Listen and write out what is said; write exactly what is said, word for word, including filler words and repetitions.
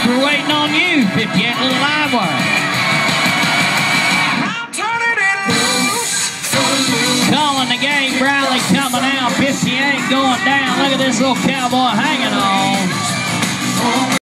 We're waiting on you, fifty-eight little live wire. Calling the game, Brylee coming out, fifty-eight going down. Look at this little cowboy hanging on.